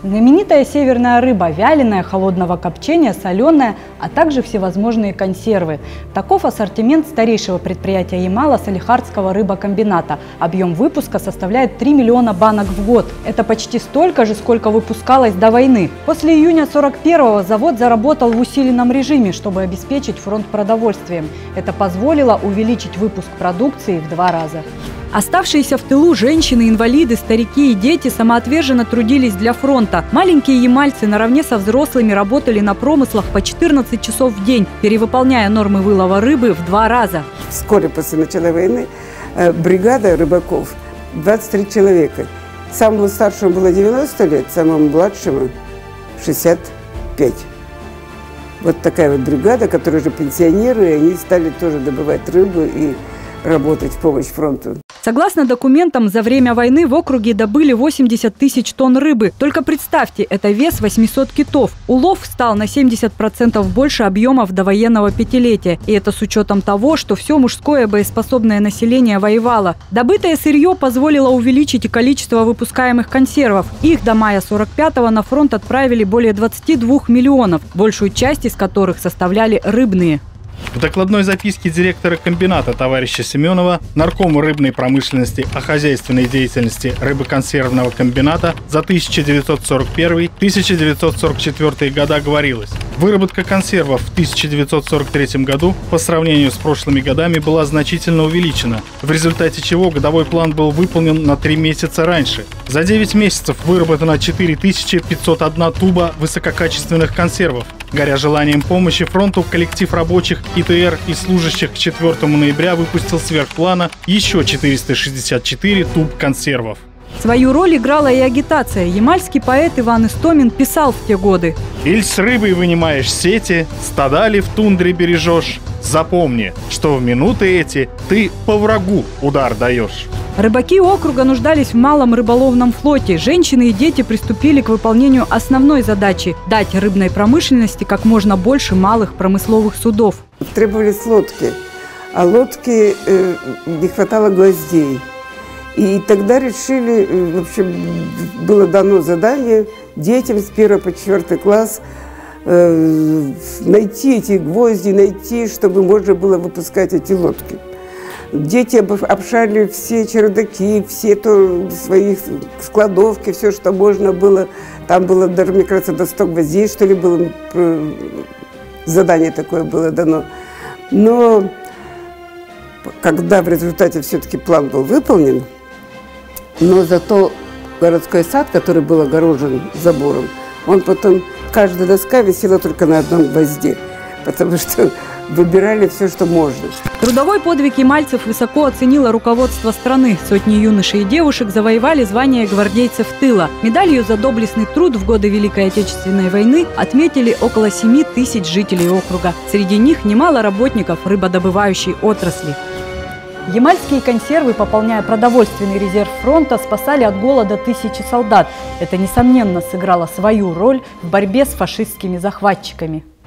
Знаменитая северная рыба, вяленая, холодного копчения, соленая, а также всевозможные консервы. Таков ассортимент старейшего предприятия Ямало-Салихардского рыбокомбината. Объем выпуска составляет 3 миллиона банок в год. Это почти столько же, сколько выпускалось до войны. После июня 41-го завод заработал в усиленном режиме, чтобы обеспечить фронт продовольствием. Это позволило увеличить выпуск продукции в 2 раза. Оставшиеся в тылу женщины, инвалиды, старики и дети самоотверженно трудились для фронта. Маленькие ямальцы наравне со взрослыми работали на промыслах по 14 часов в день, перевыполняя нормы вылова рыбы в 2 раза. Вскоре после начала войны бригада рыбаков 23 человека. Самому старшему было 90 лет, самому младшему 65. Вот такая вот бригада, которые уже пенсионеры, и они стали тоже добывать рыбу и работать в помощь фронту. Согласно документам, за время войны в округе добыли 80 тысяч тонн рыбы. Только представьте, это вес 800 китов. Улов стал на 70% больше объемов довоенного пятилетия. И это с учетом того, что все мужское боеспособное население воевало. Добытое сырье позволило увеличить и количество выпускаемых консервов. Их до мая 45-го на фронт отправили более 22 миллионов, большую часть из которых составляли рыбные. В докладной записке директора комбината товарища Семенова наркому рыбной промышленности о хозяйственной деятельности рыбоконсервного комбината за 1941-1944 года говорилось: выработка консервов в 1943 году по сравнению с прошлыми годами была значительно увеличена, в результате чего годовой план был выполнен на 3 месяца раньше. За 9 месяцев выработано 4501 туба высококачественных консервов. Горя желанием помощи фронту, коллектив рабочих ИТР и служащих к 4 ноября выпустил сверх плана еще 464 туб консервов. Свою роль играла и агитация. Ямальский поэт Иван Истомин писал в те годы: «Иль с рыбой вынимаешь сети, стада ли в тундре бережешь? Запомни, что в минуты эти ты по врагу удар даешь». Рыбаки округа нуждались в малом рыболовном флоте. Женщины и дети приступили к выполнению основной задачи – дать рыбной промышленности как можно больше малых промысловых судов. Требовались лодки, а лодки не хватало гвоздей. И тогда решили, в общем, было дано задание детям с 1 по 4 класс найти эти гвозди, найти, чтобы можно было выпускать эти лодки. Дети обшарили все чердаки, все свои складовки, все, что можно было. Там было даже, мне кажется, до 100 гвоздей, что ли, было, задание такое было дано. Но когда в результате все-таки план был выполнен, но зато городской сад, который был огорожен забором, он потом, каждая доска висела только на одном гвозде, потому что выбирали все, что можно. Трудовой подвиг ямальцев высоко оценило руководство страны. Сотни юношей и девушек завоевали звание гвардейцев тыла. Медалью за доблестный труд в годы Великой Отечественной войны отметили около 7 тысяч жителей округа. Среди них немало работников рыбодобывающей отрасли. Ямальские консервы, пополняя продовольственный резерв фронта, спасали от голода тысячи солдат. Это, несомненно, сыграло свою роль в борьбе с фашистскими захватчиками.